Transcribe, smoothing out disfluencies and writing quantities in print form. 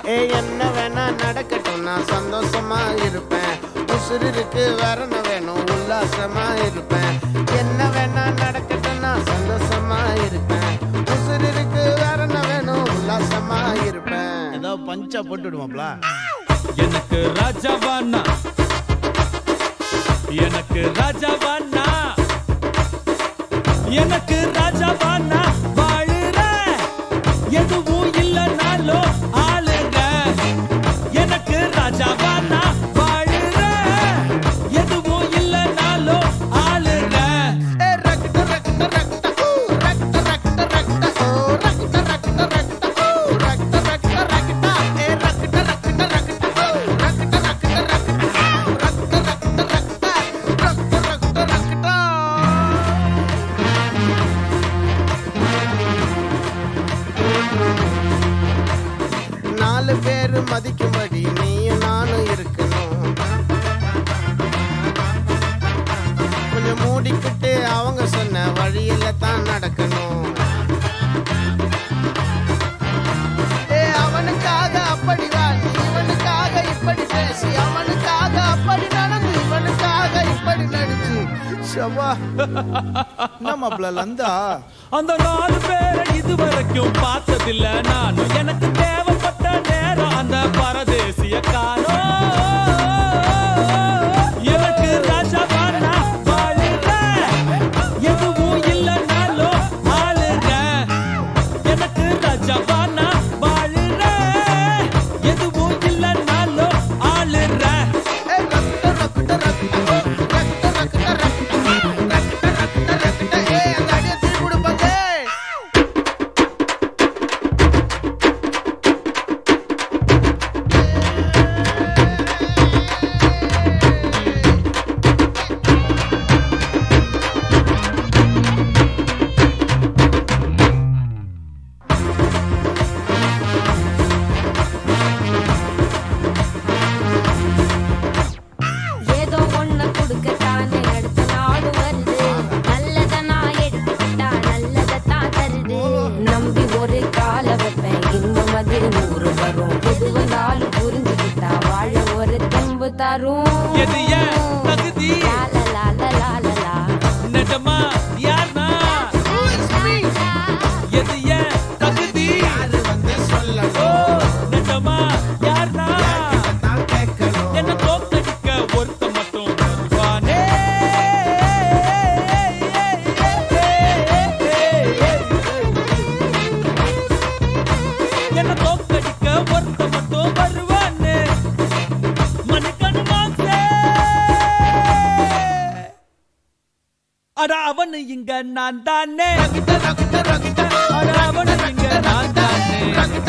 என்ன வேணா நடக்கட்டும் நான் சந்தோஷமா இருப்பேன். உசுறு இருக்கு வேற என்ன வேணும் உல்லாசமா இருப்பேன். என்ன வேணா நடக்கட்டும் நான் சந்தோஷமா இருப்பேன். உசுறு இருக்கு வேற என்ன வேணும் உல்லாசமா இருப்பேன். ஏதோ பஞ்சா போட்டுடுவாப்ல. எனக்கு ராஜாவானா எனக்கு ராஜாவானா எனக்கு ராஜாவானா வாழுற எதுவும் இல்லைனாலும் ஆளுங்க. எனக்கு ராஜாவானா வாழுற எதுவும் இல்லைனாலும் ஆளுங்க. நாலு பேரு மதிக்கும்படி நீயும் நானும் இருக்கணும். கொஞ்சம் மூடிக்கிட்டு அவங்க சொன்ன வழியில தான் நடக்கணும். அவனுக்காக அப்படி வாழி இவனுக்காக இப்படி பேசி அவனுக்காக அப்படி நடந்து இவனுக்காக இப்படி நடிச்சு சவா நம்மள லந்தா. அந்த 4 பேரை இதுவரைக்கும் பார்த்ததில்ல நானும். எனக்கு தேவைப்பட்ட நேரம் அந்த பரதேசிய காணோம். எனக்கு ராஜாவானா வாழுங்க எதுவும் இல்லைனாலும் ஆளுங்க. எனக்கு ராஜாவானா வாழுங்க எதுவும் இல்லைனாலும் ஆளுங்க. அவனு இங்க நான் தானே. அவனு இங்க நான் தானே.